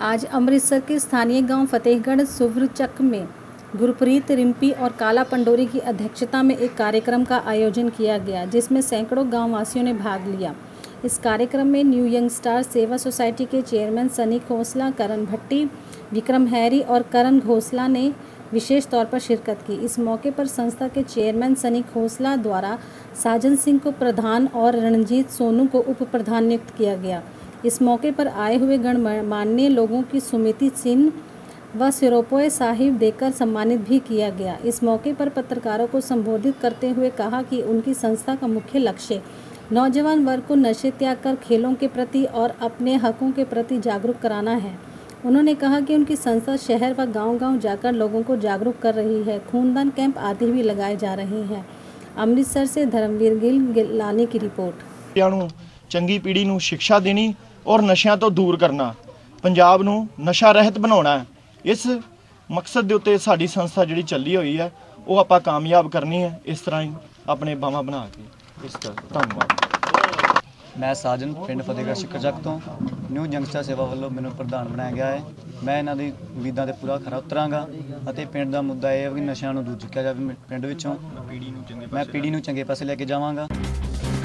आज अमृतसर के स्थानीय गांव फतेहगढ़ सुब्रचक में गुरप्रीत रिम्पी और काला पंडोरी की अध्यक्षता में एक कार्यक्रम का आयोजन किया गया, जिसमें सैकड़ों गांव वासियों ने भाग लिया। इस कार्यक्रम में new young star Seva society के चेयरमैन सनी खोसला, करण भट्टी, विक्रम हैरी और करण घोसला ने विशेष तौर पर शिरकत की। इस मौके पर संस्था के चेयरमैन सनी खोसला द्वारा साजन सिंह को प्रधान और रणजीत सोनू को उप प्रधान नियुक्त किया गया। इस मौके पर आए हुए गणमान्य लोगों की सुमिति चिन्ह व सिरोपोए साहिब देकर सम्मानित भी किया गया। इस मौके पर पत्रकारों को संबोधित करते हुए कहा कि उनकी संस्था का मुख्य लक्ष्य नौजवान वर्ग को नशे त्याग कर खेलों के प्रति और अपने हकों के प्रति जागरूक कराना है। उन्होंने कहा कि उनकी संस्था शहर व गांव-गांव जाकर लोगों को जागरूक कर रही है। खूनदान कैंप आदि भी लगाए जा रहे हैं। अमृतसर से धर्मवीर गिलानी की रिपोर्ट। चंगी पीढ़ी नूं शिक्षा देनी और नशियां तो दूर करना, पंजाब नूं नशा रहत बनाउणा है। इस मकसद दे उत्ते साडी संस्था जिहड़ी चली हुई है वो आपां कामयाब करनी है। इस तरह ही अपने बावां बना के इस धन्यवाद। मैं साजन पिंड फतेहगढ़ शिकरचक तो न्यू यंगस्टर सेवा वालों मैनूं प्रधान बनाया गया है। मैं इन्हां दी उम्मीदां ते पूरा खरा उतरांगा ਅਤੇ ਪਿੰਡ ਦਾ ਮੁੱਦਾ ਇਹ ਹੈ ਕਿ ਨਸ਼ਿਆਂ ਨੂੰ ਦੂਰ ਚੁੱਕਿਆ ਜਾਵੇ ਪਿੰਡ ਵਿੱਚੋਂ। ਮੈਂ ਪੀੜ੍ਹੀ ਨੂੰ ਚੰਗੇ ਪਾਸੇ ਲੈ ਕੇ ਜਾਵਾਂਗਾ।